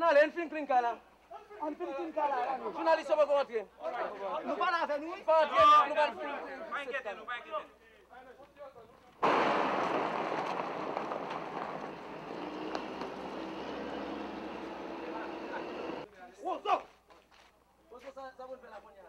allez, on finit clean là. On finit clean là. Journaliste, on va rentrer. Nous pas là, nous. Pas entrer, nous pas finir. Pas inquiéter, nous pas inquiéter. Oh, ça! Ça vous fait la poignée.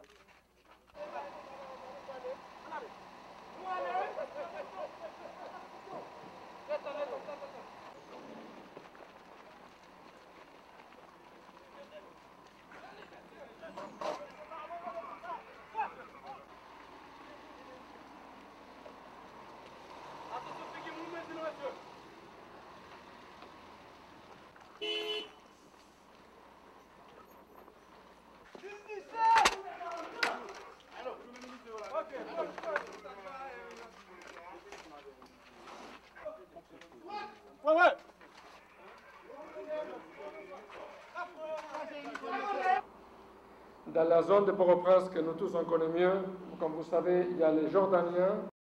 Dans la zone de Port-au-Prince que nous tous on connaît mieux, comme vous savez, il y a les Jordaniens,